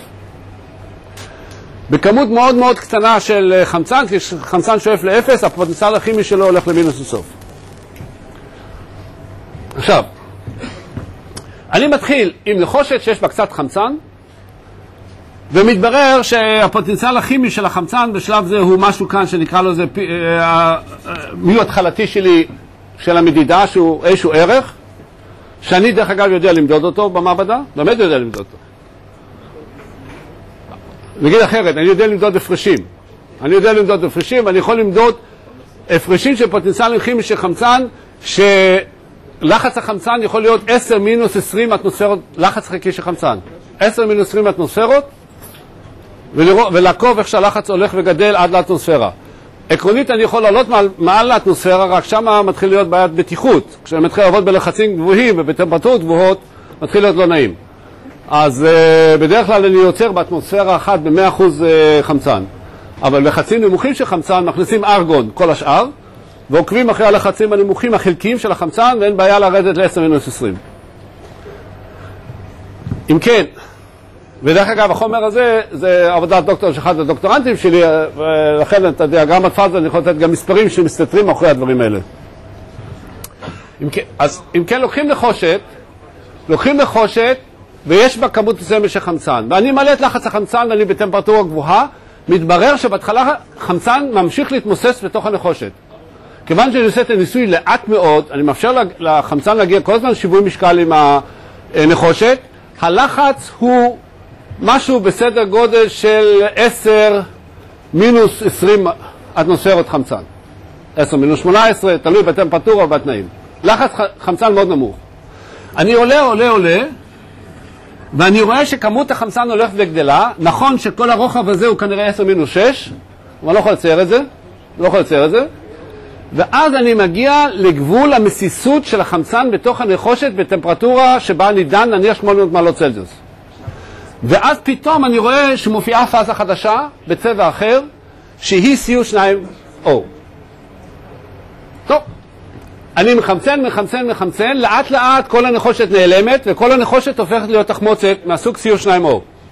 בכמות מאוד מאוד קטנה של חמצן, כשחמצן שואף ל-0, הפוטנציאל הכימי שלו הולך למינוס אינסוף. עכשיו, אני מתחיל עם נחושת שיש בה קצת חמצן, ומתברר שהפוטנציאל הכימי של החמצן בשלב זה הוא משהו כאן שנקרא לו זה מיו התחלתי שלי של המדידה, שהוא איזשהו ערך, שאני דרך אגב יודע למדוד אותו במעבדה, באמת יודע למדוד אותו. נגיד אחרת, אני יודע למדוד הפרשים. אני יודע למדוד הפרשים, ואני יכול למדוד הפרשים של פוטנציאלים כימיים של חמצן, שלחץ החמצן יכול להיות 10 מינוס 20 אטמוספירות, לחץ חלקי של חמצן. 10 מינוס 20 אטמוספירות, ולעקוב איך שהלחץ הולך וגדל עד לאטמוספירה. עקרונית אני יכול לעלות מעל לאטמוספירה, רק שם מתחיל להיות בעיית בטיחות. כשאני מתחיל לעבוד בלחצים גבוהים ובטמפרטורות גבוהות, מתחיל להיות לא נעים. אז בדרך כלל אני יוצר באטמוספירה אחת ב-100% חמצן. אבל לחצים נמוכים של חמצן מכניסים ארגון כל השאר, ועוקבים אחרי הלחצים הנמוכים החלקיים של החמצן, ואין בעיה לרדת ל-10 מינוס 20. אם כן, ודרך אגב, החומר הזה, זה עבודת דוקטור של אחד הדוקטורנטים שלי, ולכן את הדיאגרמת פאזה, אני יכול לתת גם מספרים שמסתתרים אחרי הדברים האלה. אז אם כן, לוקחים נחושת, ויש בה כמות מסוימת של חמצן, ואני מעלה את לחץ החמצן, ואני בטמפרטורה גבוהה, מתברר שבהתחלה חמצן ממשיך להתמוסס בתוך הנחושת. כיוון שאני עושה את הניסוי לאט מאוד, אני מאפשר לחמצן להגיע כל הזמן שיווי משקל עם הנחושת, הלחץ הוא משהו בסדר גודל של 10 מינוס 20 אטמוספירות חמצן. 10 מינוס 18, תלוי בטמפרטורה ובתנאים. לחץ חמצן מאוד נמוך. אני עולה, ואני רואה שכמות החמצן הולכת וגדלה. נכון שכל הרוחב הזה הוא כנראה 10 מינוס 6, אבל לא יכול לצייר את זה. ואז אני מגיע לגבול המסיסות של החמצן בתוך הנחושת בטמפרטורה שבה נידן נניח 800 מעלות צלזיוס. ואז פתאום אני רואה שמופיעה פאזה חדשה בצבע אחר, שהיא CO2O. טוב, אני מחמצן, לאט לאט כל הנחושת נעלמת, וכל הנחושת הופכת להיות תחמוצת מהסוג CO2O.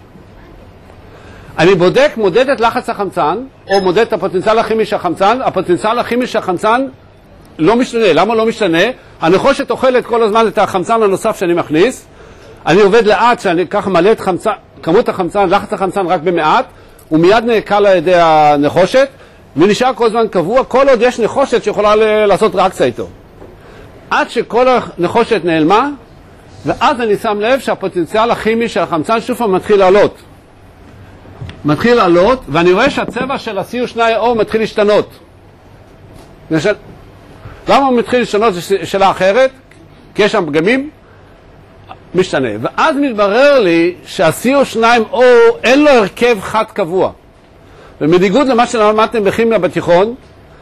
אני מודד את לחץ החמצן, או מודד את הפוטנציאל הכימי של החמצן. הפוטנציאל הכימי של החמצן לא משתנה. למה לא משתנה? הנחושת אוכלת כל הזמן את החמצן הנוסף שאני מכניס. אני עובד לאט, שאני ככה מלא את כמות החמצן, לחץ החמצן רק במעט, הוא מיד נעכל על ידי הנחושת, ונשאר כל הזמן קבוע, כל עוד יש נחושת שיכולה לעשות ריאקציה איתו. עד שכל הנחושת נעלמה, ואז אני שם לב שהפוטנציאל הכימי של החמצן שוב מתחיל לעלות, ואני רואה שהצבע של ה-CO2O מתחיל להשתנות. למה הוא מתחיל להשתנות? זו שאלה אחרת, כי יש שם פגמים, משתנה. ואז מתברר לי שה-CO2O אין לו הרכב חד קבוע. ובניגוד למה שלמדתם בכימיה בתיכון,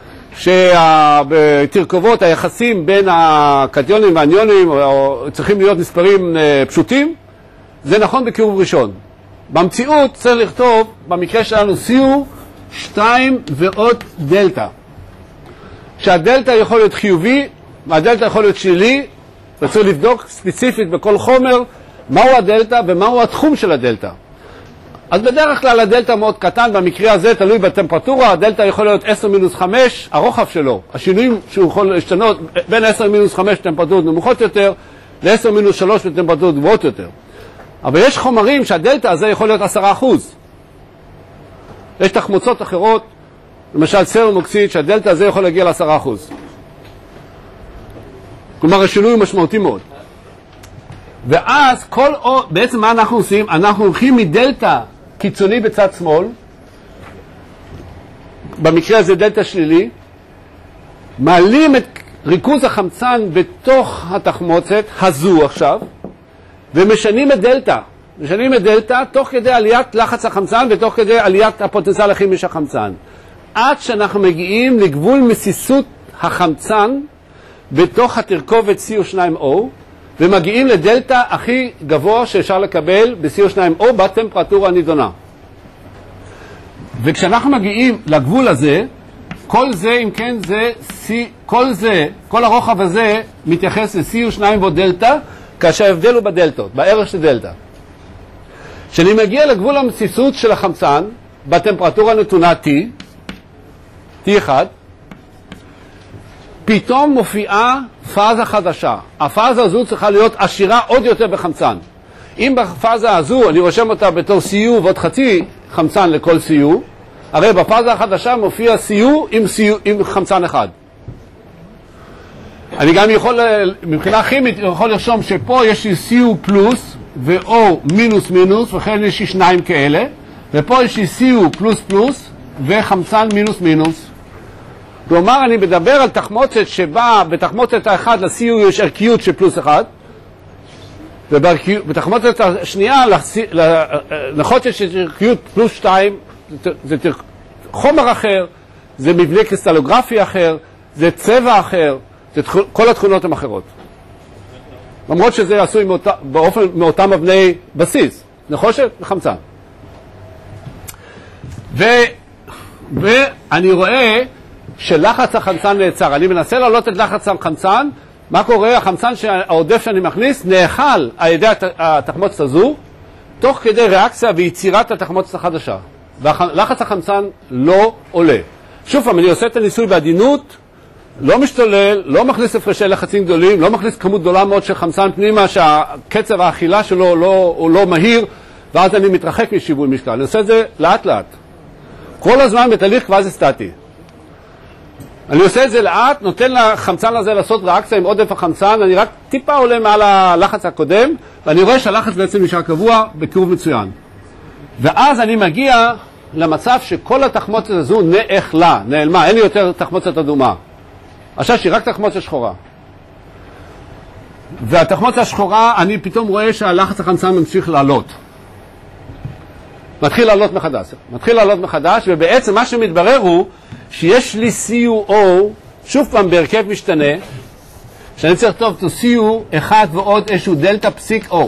שבתרכובות היחסים בין הקטיונים והאניונים צריכים להיות מספרים פשוטים, זה נכון בקירוב ראשון. במציאות צריך לכתוב, במקרה שלנו, CO2 ועוד דלטה. שהדלטה יכול להיות חיובי, והדלטה יכול להיות שלילי, וצריך לבדוק ספציפית בכל חומר מהו הדלטה ומהו התחום של הדלטה. אז בדרך כלל הדלטה מאוד קטן, במקרה הזה תלוי בטמפרטורה, הדלטה יכול להיות 10-5, הרוחב שלו, השינויים שהוא יכול להשתנות בין 10-5 טמפרטורות נמוכות יותר, ל-10-3 בטמפרטורות גבוהות יותר. אבל יש חומרים שהדלטה הזה יכול להיות 10%. יש תחמוצות אחרות, למשל סרום אוקסיד, שהדלטה הזה יכול להגיע ל10%. כלומר, השינוי הוא משמעותי מאוד. ואז בעצם מה אנחנו עושים? אנחנו הולכים מדלטה קיצוני בצד שמאל, במקרה הזה דלטה שלילי, מעלים את ריכוז החמצן בתוך התחמוצת הזו עכשיו, ומשנים את דלטה תוך כדי עליית לחץ החמצן ותוך כדי עליית הפוטנציאל הכימי של החמצן. עד שאנחנו מגיעים לגבול מסיסות החמצן בתוך התרכובת CO2O, ומגיעים לדלטה הכי גבוה שאפשר לקבל ב-CO2O בטמפרטורה הנידונה. וכשאנחנו מגיעים לגבול הזה, כל זה, אם כן, כל הרוחב הזה מתייחס ל-CO2 ועוד דלטה, כאשר ההבדל הוא בדלתות, בערך של דלטה. כשאני מגיע לגבול המסיסות של החמצן, בטמפרטורה נתונה T1, פתאום מופיעה פאזה חדשה. הפאזה הזו צריכה להיות עשירה עוד יותר בחמצן. אם בפאזה הזו אני רושם אותה בתור CU ועוד חצי חמצן לכל CU, הרי בפאזה החדשה מופיע CU עם חמצן אחד. אני גם יכול, מבחינה כימית, יכול לרשום שפה יש לי CU פלוס ו-O מינוס מינוס, וכן יש לי שניים כאלה, ופה יש לי CU פלוס פלוס וחמצן מינוס מינוס. כלומר, אני מדבר על תחמוצת שבה בתחמוצת האחד ל-CU יש ערכיות של פלוס אחד, ובתחמוצת השנייה לנחוצת של ערכיות פלוס 2, זה חומר אחר, זה מבנה קריסטלוגרפי אחר, זה צבע אחר, זה כל התכונות הן אחרות. למרות שזה עשוי מאותם אבני בסיס, נחושת וחמצן. ואני רואה שלחץ החמצן נעצר. אני מנסה להעלות את לחץ החמצן, מה קורה? החמצן העודף שאני מכניס נאכל על ידי התחמוצת הזו, תוך כדי ריאקציה ויצירת התחמוצת החדשה. ולחץ החמצן לא עולה. שוב פעם, אני עושה את הניסוי בעדינות, לא משתולל, לא מכניס הפרשי לחצים גדולים, לא מכניס כמות גדולה מאוד של חמצן פנימה, שהקצב האכילה שלו הוא לא מהיר, ואז אני מתרחק משיווי משקל. אני עושה את זה לאט לאט. כל הזמן בתהליך קוואזי סטטי. אני עושה את זה לאט, נותן לחמצן הזה לעשות ריאקציה עם עודף החמצן, אני רק טיפה עולה מעל הלחץ הקודם, ואני רואה שהלחץ בעצם נשאר קבוע בקירוב מצוין. ואז אני מגיע למצב שכל התחמוצת הזו נעלמה, אין לי יותר תחמוצת אדומה. עכשיו שהיא רק תחמוצת שחורה. והתחמוצת השחורה, אני פתאום רואה שהלחץ החמצן ממשיך לעלות. מתחיל לעלות מחדש, ובעצם מה שמתברר הוא שיש לי CuO, שוב פעם בהרכב משתנה, שאני צריך טוב to CU אחד ועוד איזשהו דלטה פסיק O.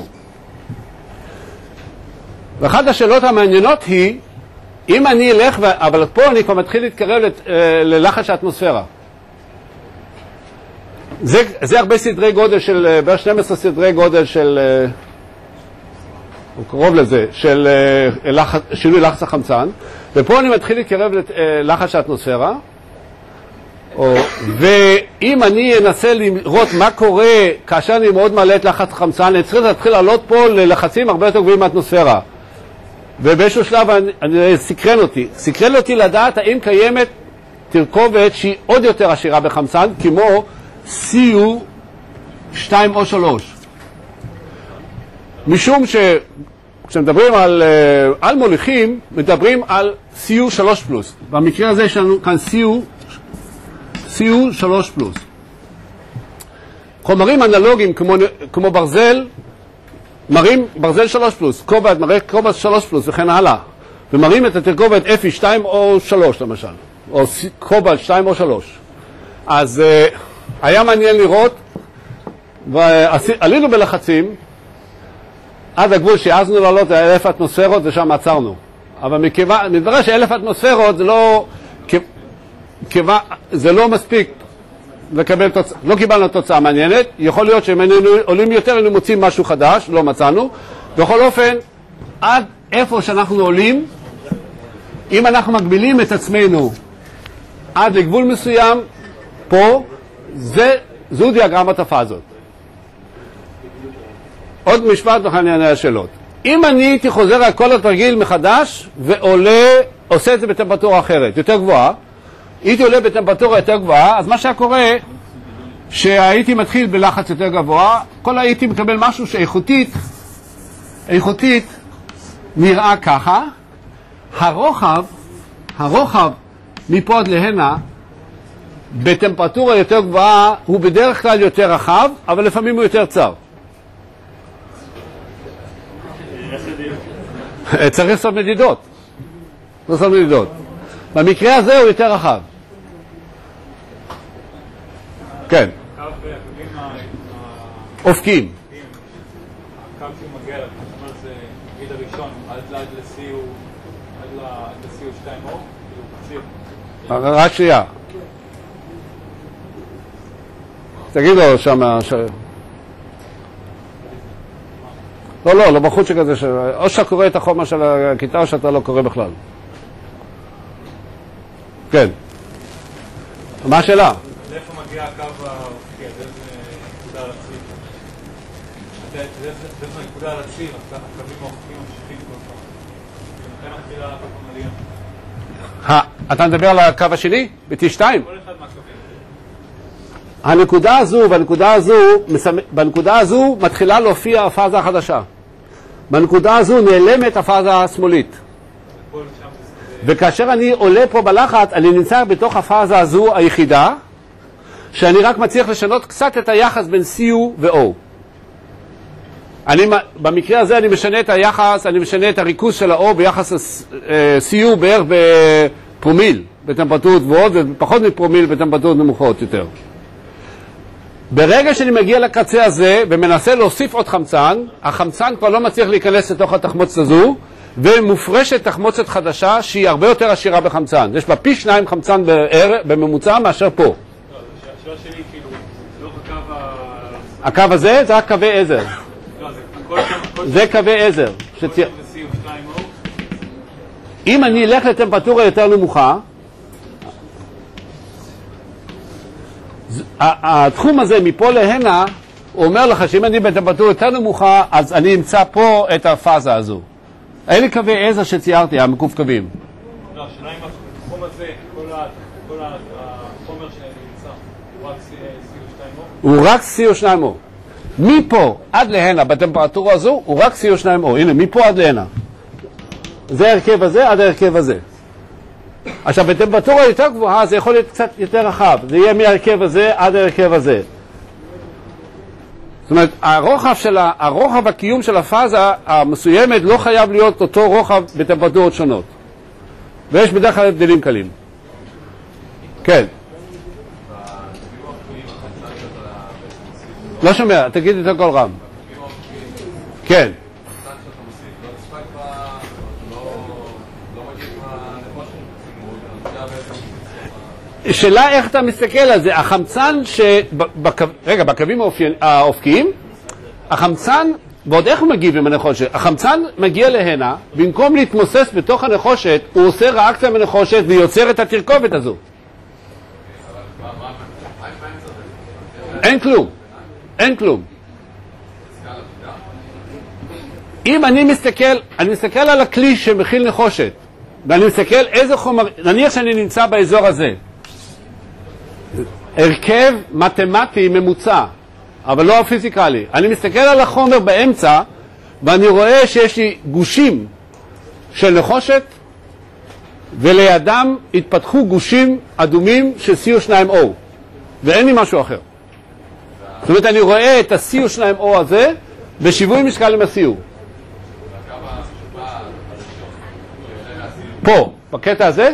ואחת השאלות המעניינות היא, אם אני אלך, אבל פה אני כבר מתחיל להתקרב ללחץ האטמוספירה. זה הרבה סדרי גודל של, בערך 12 סדרי גודל של, או קרוב לזה, של שינוי לחץ החמצן, ופה אני מתחיל להתקרב ללחץ האטמוספירה, ואם אני אנסה לראות מה קורה כאשר אני מאוד מעלה את לחץ החמצן, אני צריך להתחיל לעלות פה ללחצים הרבה יותר גבוהים מהאטמוספירה. ובאיזשהו שלב סקרן אותי לדעת האם קיימת תרכובת שהיא עוד יותר עשירה בחמצן, כמו CU2 או 3. משום כשמדברים על מוליכים, מדברים על CU3+. במקרה הזה יש לנו כאן CU3+. חומרים אנלוגיים כמו ברזל, מראים ברזל 3+, קובלט מראה קובלט 3+, וכן הלאה. ומראים את התרכובת Fe2 או 3 למשל, או קובלט 2 או 3. אז היה מעניין לראות, ועלינו בלחצים, עד הגבול שהעזנו לעלות 1,000 אטמוספירות ושם עצרנו. אבל מתברר ש1,000 אטמוספירות זה לא מספיק לקבל תוצאה, לא קיבלנו תוצאה מעניינת, יכול להיות שאם היינו עולים יותר היינו מוצאים משהו חדש, לא מצאנו. בכל אופן, עד איפה שאנחנו עולים, אם אנחנו מגבילים את עצמנו עד לגבול מסוים, פה, זו דיאגרמת הפאזות. עוד משפט וכאן אני אענה השאלות. אם אני הייתי חוזר על כל התרגיל מחדש ועולה, עושה את זה בטמפרטורה אחרת, יותר גבוהה, הייתי עולה בטמפרטורה יותר גבוהה, אז מה שהיה קורה, שהייתי מתחיל בלחץ יותר גבוה, כל הייתי מקבל משהו שאיכותית נראה ככה, הרוחב מפה עד להנה, בטמפרטורה יותר גבוהה, הוא בדרך כלל יותר רחב, אבל לפעמים הוא יותר צר. צריך לעשות מדידות. במקרה הזה הוא יותר רחב. כן. אופקים. הקו שהוא מגיע לך, זאת אומרת זה נגיד הראשון, עד ל-CU2 או, כאילו קציר. רק שנייה. תגיד לו שמה... לא בחוץ שכזה, או שאתה קורא את החומר של הכיתה או שאתה לא קורא בכלל. כן. מה השאלה? איפה מגיע הקו האופקי? איזה נקודה על הציר? איזה נקודה על הציר? הקווים האופקיים ממשיכים כל פעם. נותן מתחילה הקו המליאה. אתה מדבר על הקו השני? ב-T2? כל אחד מהקווים. בנקודה הזו מתחילה להופיע הפאזה החדשה. בנקודה הזו נעלמת הפאזה השמאלית. וכאשר אני עולה פה בלחץ, אני נמצא בתוך הפאזה הזו היחידה, שאני רק מצליח לשנות קצת את היחס בין CU ו-O. במקרה הזה אני משנה את היחס, אני משנה את הריכוז של ה-O ביחס CU בערך בפרומיל בטמפרטורות גבוהות, ופחות מפרומיל בטמפרטורות נמוכות יותר. ברגע שאני מגיע לקצה הזה ומנסה להוסיף עוד חמצן, החמצן כבר לא מצליח להיכנס לתוך התחמוצת הזו, ומופרשת תחמוצת חדשה שהיא הרבה יותר עשירה בחמצן. יש בה פי 2 חמצן בממוצע מאשר פה. השאלה שלי כאילו, זה לא הקו הקו הזה זה רק קווי עזר. לא, זה כל זה קווי עזר. זה CO2O. אם אני אלך לטמפרטורה יותר נמוכה, התחום הזה מפה להנה, הוא אומר לך שאם אני בטמפרטורה יותר נמוכה, אז אני אמצא פה את הפאזה הזו. אלה קווי עזר שציירתי, המקווקווים. לא, השאלה אם התחום הזה, כל החומר שנמצא, הוא רק CO2O? הוא רק CO2O. מפה עד להנה, בטמפרטורה הזו, הוא רק CO2O. הנה, מפה עד להנה. זה הרכב הזה עד הרכב הזה. עכשיו, בטמפרטורה יותר גבוהה, זה יכול להיות קצת יותר רחב. זה יהיה מהרכב הזה עד הרכב הזה. זאת אומרת, הרוחב הקיום של הפאזה המסוימת לא חייב להיות אותו רוחב בטמפרטורות שונות. ויש בדרך כלל הבדלים קלים. כן. לא שומע, תגיד את הכל רם. כן. שאלה איך אתה מסתכל על זה. החמצן בקווים האופקיים, החמצן, ועוד איך הוא מגיב עם הנחושת? החמצן מגיע להנה, במקום להתמוסס בתוך הנחושת, הוא עושה ריאקציה מנחושת ויוצר את התרכובת הזו. אין כלום. אין כלום. אם אני מסתכל על הכלי שמכיל נחושת, ואני מסתכל איזה חומר, נניח שאני נמצא באזור הזה, הרכב מתמטי ממוצע, אבל לא הפיזיקלי. אני מסתכל על החומר באמצע, ואני רואה שיש לי גושים של נחושת, ולידם התפתחו גושים אדומים של CO2O, ואין לי משהו אחר. זאת אומרת, אני רואה את ה-CO2O הזה בשיווי משקל עם ה-CO. פה, בקטע הזה,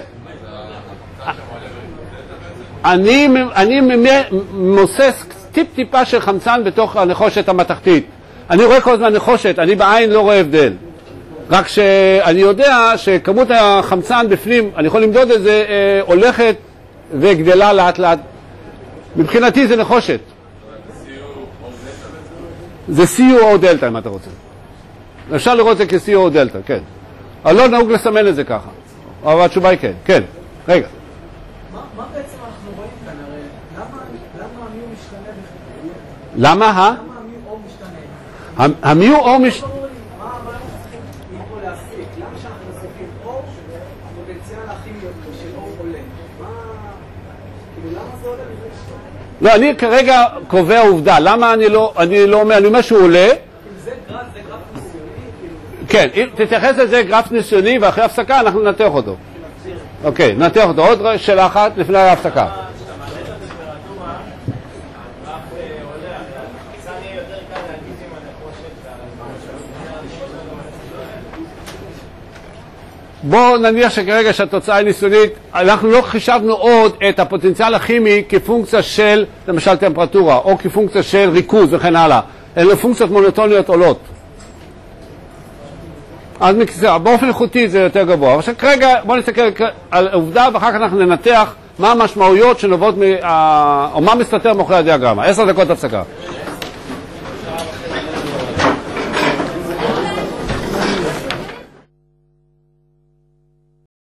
אני מוסס טיפה של חמצן בתוך הנחושת המתכתית. אני רואה כל הזמן נחושת, אני בעין לא רואה הבדל. רק שאני יודע שכמות החמצן בפנים, אני יכול למדוד את זה, הולכת וגדלה לאט לאט. מבחינתי זה נחושת. זה CU או דלטה אם אתה רוצה. אפשר לראות את זה כ-CU או דלטה, כן. אבל לא נהוג לסמן את זה ככה. אבל התשובה היא כן. כן, רגע. מה בעצם אנחנו רואים כאן? הרי למה המיו משתנה בכלל? למה למה המיו אור משתנה? המיו אור משתנה? מה אנחנו צריכים פה להסיק? למה שאנחנו מוסיפים אור שהפוטנציאל הכימי של אור עולה? למה זה עולה בזה? לא, אני כרגע קובע עובדה. למה אני לא אומר, אני אומר שהוא עולה. זה גרף ניסיוני? כן, תתייחס לזה גרף ניסיוני, ואחרי הפסקה אנחנו ננתח אותו. אוקיי, ננתח אותו. עוד שאלה אחת לפני ההפסקה. כשאתה מעלה את הטמפרטורה, הגרף עולה, החמצן יהיה יותר קל להגיב עם הנחושת בואו נניח שכרגע שהתוצאה היא ניסיונית, אנחנו לא חישבנו עוד את הפוטנציאל הכימי כפונקציה של, למשל, טמפרטורה, או כפונקציה של ריכוז וכן הלאה. אלו פונקציות מונוטוניות עולות. אז באופן איכותי זה יותר גבוה. עכשיו כרגע בואו נסתכל על עובדה ואחר כך אנחנו ננתח מה המשמעויות שנובעות או מה מסתתר מאחורי הדיאגרמה. 10 דקות הפסקה.